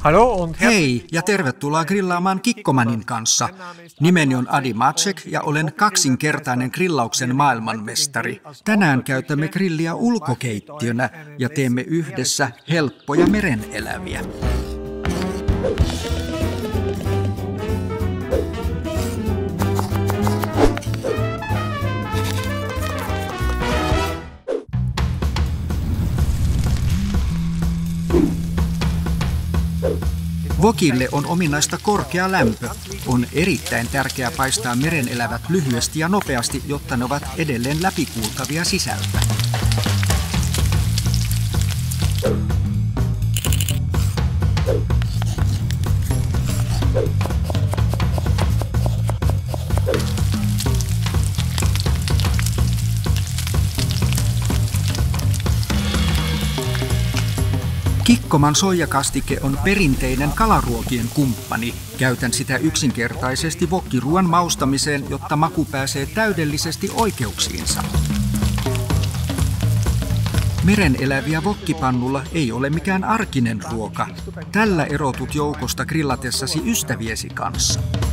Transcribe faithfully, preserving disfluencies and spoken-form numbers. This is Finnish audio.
Hei ja tervetuloa grillaamaan Kikkomanin kanssa. Nimeni on Adi Maciek ja olen kaksinkertainen grillauksen maailmanmestari. Tänään käytämme grilliä ulkokeittiönä ja teemme yhdessä helppoja mereneläviä. Wokille on ominaista korkea lämpö. On erittäin tärkeää paistaa merenelävät lyhyesti ja nopeasti, jotta ne ovat edelleen läpikuultavia sisältä. Kikkoman soijakastike on perinteinen kalaruokien kumppani. Käytän sitä yksinkertaisesti wokkiruoan maustamiseen, jotta maku pääsee täydellisesti oikeuksiinsa. Mereneläviä wokkipannulla ei ole mikään arkinen ruoka. Tällä erotut joukosta grillatessasi ystäviesi kanssa.